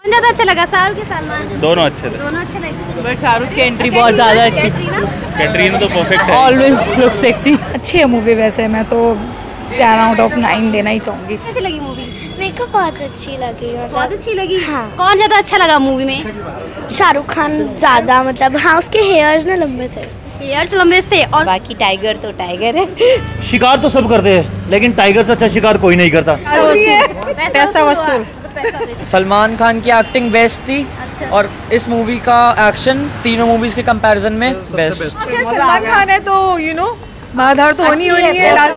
ज्यादा अच्छा लगा, शाहरुख के सलमान? दोनों अच्छे थे। दोनों अच्छे लगे, बट शाहरुख की एंट्री बहुत ज़्यादा अच्छी। कैटरीना तो परफेक्ट है। Always look sexy. अच्छी है मूवी, वैसे मैं तो 10 आउट ऑफ 9 देना ही चाहूँगी। कैसी लगी मूवी? मेरे को बहुत अच्छी लगी। बहुत अच्छी लगी। हाँ। कौन ज्यादा अच्छा लगा मूवी में? शाहरुख खान ज़्यादा, मतलब हाँ उसके हेयर्स ना लंबे थे। हेयर्स लंबे थे। और बाकी टाइगर तो टाइगर है। शिकार तो सब करते हैं, लेकिन टाइगर से अच्छा शिकार कोई नहीं करता। पैसा वसूल। सलमान खान की एक्टिंग बेस्ट थी। अच्छा। और इस मूवी का एक्शन तीनों मूवीज के कंपैरिजन में बेस्ट। सलमान खान है तो मारधाड़ तो होनी है।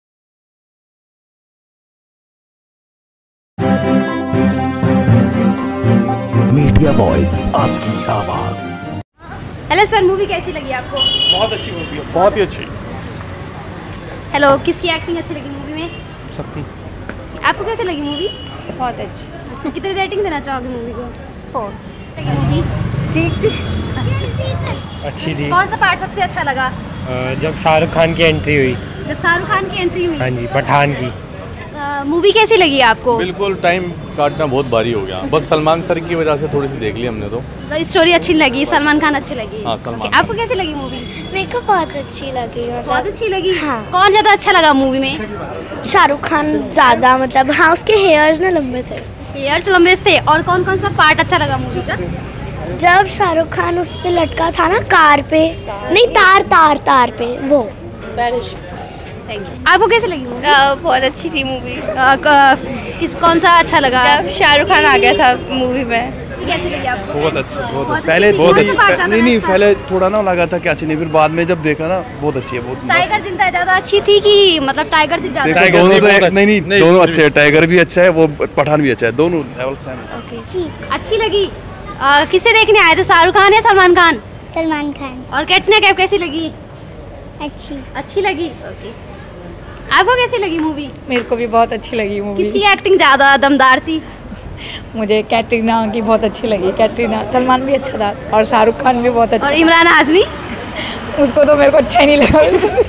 मीडिया वॉइस, आपकी आवाज। हेलो सर, मूवी कैसी लगी आपको? बहुत अच्छी मूवी है, बहुत ही अच्छी। हेलो, किसकी एक्टिंग अच्छी लगी मूवी में? सबकी। आपको कैसी लगी मूवी? बहुत अच्छी। अच्छा, कितनी रेटिंग देना चाहोगे मूवी को? 4 लगी मूवी? ठीक थी। अच्छी थी। कौन सा पार्ट सबसे अच्छा लगा? जब शाहरुख खान की एंट्री हुई। जब शाहरुख खान की एंट्री हुई। हाँ जी, पठान की। मूवी कैसी लगी आपको? बिल्कुल टाइम काटना बहुत भारी हो गया, बस सलमान सर की वजह से थोड़ी सी देख ली हमने तो। स्टोरी अच्छी लगी, सलमान खान अच्छी लगी। हाँ, सलमान Okay, आपको कैसी लगी मूवी? मेरे को बहुत अच्छी लगी। बहुत अच्छी लगी। हाँ। कौन ज्यादा अच्छा लगा मूवी में? शाहरुख खान ज़्यादा, मतलब हाँ उसके हेयर्स ना लंबे थे। हेयर्स लंबे थे। और कौन कौन सा पार्ट अच्छा लगा मूवी का? जब शाहरुख खान उस पे लटका था ना, कार पे, नहीं तार पे, वो। Thank you. आपको कैसी लगी मूवी? बहुत अच्छी थी मूवी। कौन सा अच्छा लगा? जब शाहरुख खान आ गया था मूवी में। कैसी लगी आपको? बहुत अच्छी, बहुत अच्छी। पहले नहीं पहले थोड़ा ना लगा था कि अच्छी नहीं, फिर बाद में जब देखा ना बहुत अच्छी है। बहुत टाइगर जिंदा ज्यादा अच्छी थी कि मतलब टाइगर थी ज्यादा? देखो, दोनों तो नहीं दोनों अच्छे हैं। टाइगर भी अच्छा है, वो पठान भी अच्छा है, दोनों लेवल सेम है। ओके, अच्छी लगी। किसे देखने आए थे, शाहरुख खान या सलमान खान? सलमान खान। और कैटरीना कैफ कैसी लगी? अच्छी लगी। ओके, आपको कैसी लगी मूवी? मेरे को भी बहुत अच्छी लगी मूवी। किसकी एक्टिंग ज्यादा दमदार थी? मुझे कैटरीना की बहुत अच्छी लगी। कैटरीना, सलमान भी अच्छा था और शाहरुख खान भी बहुत अच्छा। और इमरान हाशमी? उसको तो मेरे को अच्छा ही नहीं लगा।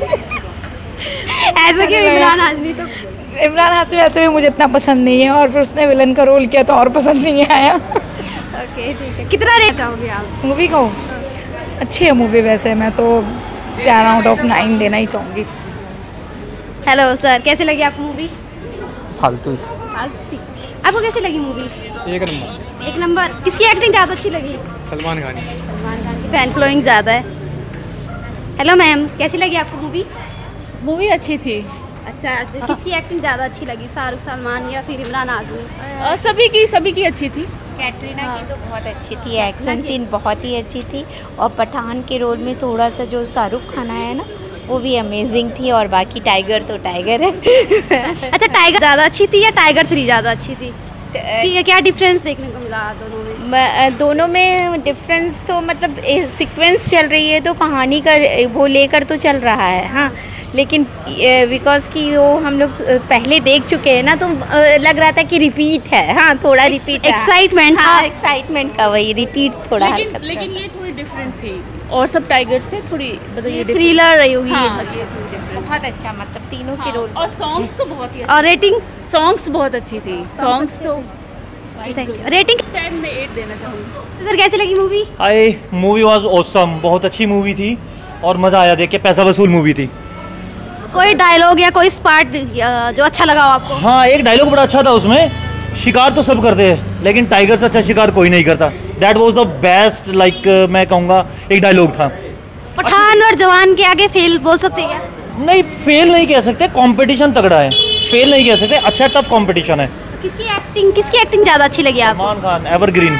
ऐसा क्यों? इमरान हाशमी तो इमरान हाशमी वैसे भी मुझे इतना पसंद नहीं है, और फिर उसने विलन का रोल किया तो और पसंद नहीं आया। ओके, ठीक है। कितना रेट चाहोगे आप मूवी को? अच्छी है मूवी, वैसे मैं तो 10 आउट ऑफ 9 देना ही चाहूँगी। हेलो सर, कैसी लगी आपको मूवी? फालतू। आपको कैसी लगी मूवी? एक नंबर। एक नंबर। किसकी एक्टिंग ज़्यादा अच्छी लगी? सलमान खान। सलमान खान की फैन फॉलोइंग ज़्यादा है। हेलो मैम, कैसी लगी आपको मूवी? मूवी अच्छी थी। अच्छा, किसकी एक्टिंग ज़्यादा अच्छी लगी, शाहरुख, सलमान या फिर इमरान हाशमी? सभी की अच्छी थी। कैटरीना की तो बहुत अच्छी थी, एक्शन सीन बहुत ही अच्छी थी। और पठान के रोल में थोड़ा सा जो शाहरुख खान आया ना, वो भी अमेजिंग थी। और बाकी टाइगर तो टाइगर है। अच्छा, टाइगर ज़्यादा अच्छी थी या टाइगर 3 ज़्यादा अच्छी थी? क्या डिफरेंस देखने को मिला दोनों में? दोनों में डिफरेंस तो मतलब सीक्वेंस चल रही है तो कहानी का वो लेकर तो चल रहा है। हाँ, लेकिन बिकॉज कि वो हम लोग पहले देख चुके हैं ना, तो लग रहा था कि रिपीट है। हाँ, थोड़ा रिपीट। एक्साइटमेंट। हाँ, एक्साइटमेंट का वही रिपीट थोड़ा। लेकिन ये थोड़ी डिफरेंट थी और सब टाइगर से थोड़ी थ्रिलर रही होगी। बहुत अच्छा, मतलब तीनों के रोल। और सॉन्ग्स तो बहुत ही। और रेटिंग? सॉन्ग्स बहुत अच्छी थी। सॉन्ग्स तो रेटिंग 10 में 8 देना चाहूँगी। सर, कैसी लगी movie? Hi, movie was awesome. बहुत अच्छी मूवी थी और मज़ा आया देख के। पैसा वसूल मूवी थी। कोई डायलॉग या कोई पार्ट जो अच्छा लगा हो आपको? हाँ, एक डायलॉग बड़ा अच्छा था उसमें। शिकार तो सब करते हैं, लेकिन टाइगर से अच्छा शिकार कोई नहीं करता। That was the best. मैं कहूँगा एक डायलॉग था। पठान और जवान के आगे फेल बोल सकते हैं? नहीं, फेल नहीं कह सकते, कंपटीशन तगड़ा है। फेल नहीं कह सकते, अच्छा टफ कंपटीशन है। किसकी एक्टिंग ज़्यादा अच्छी लगी आपको? सलमान खान, एवरग्रीन।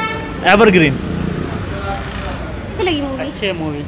कैसी लगी मूवी? अच्छी है movie.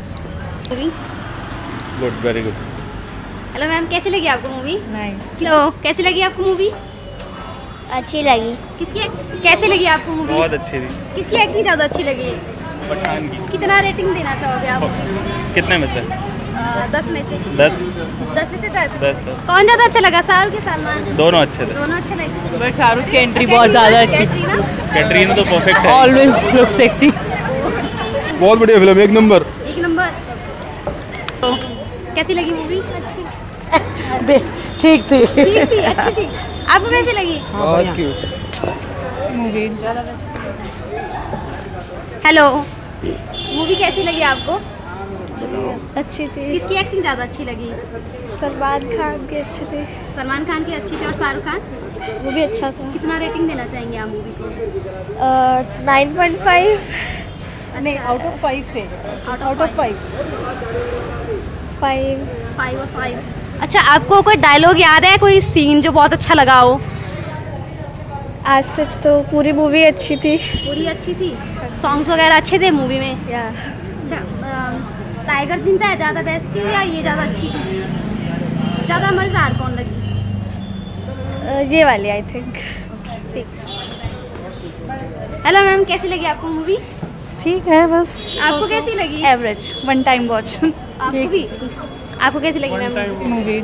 Good, very good. Hello ma'am, कैसी लगी आपको मूवी? नाइस। हेलो, कैसी लगी आपको मूवी? अच्छी लगी। कैसी लगी आपको मूवी? बहुत अच्छी थी। किसकी एक्टिंग ज़्यादा अच्छी लगी? पठान की। कितना रेटिंग देना चाहोगे आप? कितने में से? 10 में से। 10। 10 में से 10? 10। कौन ज़्यादा अच्छा लगा, शाहरुख या सलमान? दोनों अच्छे थे। दोनों अच्छे लगे। बट शाहरुख की एंट्री बहुत ज़्यादा अच्छी। कैटरीना तो परफेक्ट है। Always look sexy. बहुत बढ़िया फिल्म, एक नंबर। एक नंबर। तो कैसी लगी मूवी? अच्छी। ठीक थी। ठीक थी, अच्छी थी। आपको कैसी लगी? बहुत क्यूट मूवी हेलो, मूवी कैसी लगी आपको? अच्छी थी। किसकी एक्टिंग ज़्यादा अच्छी लगी? सलमान खान भी अच्छे थे। सलमान खान की अच्छी थी और शाहरुख खान? वो भी अच्छा था। कितना रेटिंग देना चाहेंगे आप मूवी को? 9.5। नहीं, आउट ऑफ 5 से। Out of 5। 5 अच्छा, आपको कोई डायलॉग याद है, कोई सीन जो बहुत अच्छा लगा हो? आज सच तो पूरी मूवी अच्छी थी। पूरी अच्छी थी। सॉन्ग्स वगैरह अच्छे थे मूवी में? या अच्छा, टाइगर जिंदा है ज़्यादा बेस्ट थी या ये ज़्यादा अच्छी थी? ज़्यादा मज़ेदार कौन लगी? ये वाली आई थिंक। ठीक। हेलो मैम, कैसी लगी आपको मूवी? ठीक है बस। आपको कैसी लगी? Average, one time watch. आपको भी? आपको कैसी लगी मैम मूवी?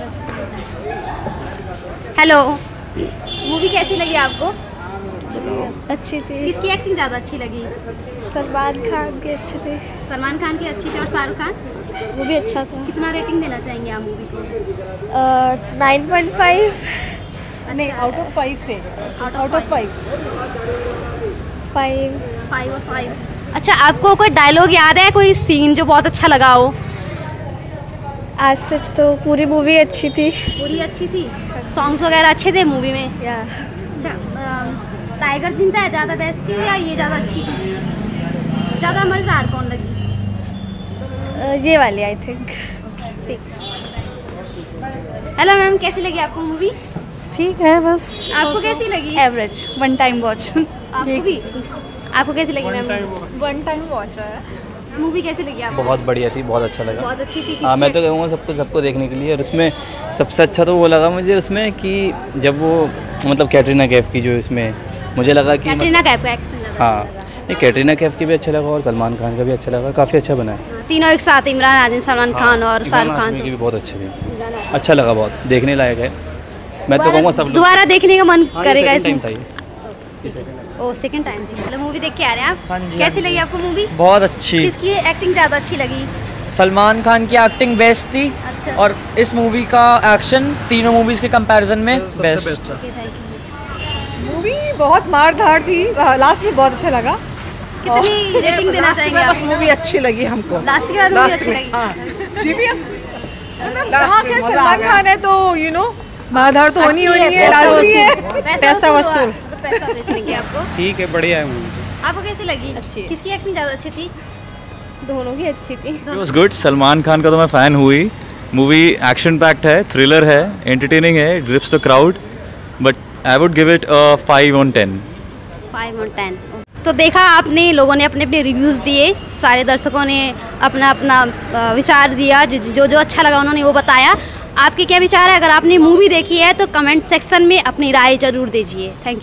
हेलो, मूवी कैसी लगी आपको? अच्छी थी। किसकी एक्टिंग ज़्यादा अच्छी लगी? सलमान खान भी अच्छे थे। सलमान खान की अच्छी थी और शाहरुख खान? वो भी अच्छा था। कितना रेटिंग देना चाहेंगे आप मूवी को? 9.5। नहीं, आउट ऑफ 5 से। Out of 5। 5 अच्छा, आपको कोई डायलॉग याद है, कोई सीन जो बहुत अच्छा लगा हो? आज सच तो पूरी मूवी अच्छी थी। पूरी अच्छी थी। सॉन्ग्स वगैरह अच्छे थे मूवी में? या अच्छा, टाइगर जिंदा है ज़्यादा बेस्ट थी या ये ज़्यादा अच्छी थी? ज़्यादा मज़ेदार कौन लगी? ये वाली आई थिंक। ठीक। हेलो मैम, कैसी लगी आपको मूवी? ठीक है बस। आपको कैसी लगी? Average, one time watch. आपको भी? आपको कैसी लगी मैम? वन टाइम वॉच है। मूवी कैसी लगी आपको? बहुत बढ़िया थी, बहुत अच्छा लगा। बहुत अच्छी थी। हाँ, मैं तो कहूँगा सबको देखने के लिए। और उसमें सबसे अच्छा तो वो लगा मुझे उसमें कि जब वो मतलब कैटरीना कैफ की जो इसमें मुझे लगा कि कैटरीना कैफ का एक्शन लगा। हाँ, नहीं कैटरीना कैफ की भी अच्छा लगा और सलमान खान का भी अच्छा लगा, काफ़ी अच्छा बना है। तीनों एक साथ, इमरान हाशमी, सलमान खान और शाहरुख खान की भी बहुत अच्छी थी, अच्छा लगा, बहुत देखने लायक है। मैं तो कहूँगा सब दोबारा देखने का मन करेगा। टाइम था ये। ओ, सेकंड टाइम थी। चलो, मूवी देख के आ रहे हैं आप? कैसी लगी आपको मूवी? बहुत अच्छी। किसकी एक्टिंग ज़्यादा अच्छी लगी? सलमान खान की एक्टिंग बेस्ट थी। अच्छा। और इस मूवी का एक्शन तीनों मूवीज के कंपैरिजन में बेस्ट। मूवी बहुत मार धाड़ थी, लास्ट में बहुत अच्छा लगा। कितनी रेटिंग देना चाहेंगे आप? बस मूवी अच्छी लगी हमको। लास्ट के बाद मूवी अच्छी लगी? जी भी कहाँ के सलमान खान है तो मार धाड़ तो होनी है, लाजमी है। पैसा वसूल की आपको? ठीक है, बढ़िया है मूवी। आपको कैसी लगी? अच्छी। किसकी एक्टिंग ज़्यादा अच्छी थी? दोनों की अच्छी थी। It was good. Salman Khan का तो मैं फ़ैन हुई। मूवी एक्शन पैक्ड है, थ्रिलर है, एंटरटेनिंग है, grips the crowd, but I would give it 5 on 10। 5 on 10। तो देखा आपने, लोगों ने अपने अपने रिव्यूज़ दिए, सारे दर्शकों ने अपना अपना विचार दिया, जो अच्छा लगा उन्होंने वो बताया। आपके क्या विचार है? अगर आपने मूवी देखी है तो कमेंट सेक्शन में अपनी राय ज़रूर दीजिए। Thank you.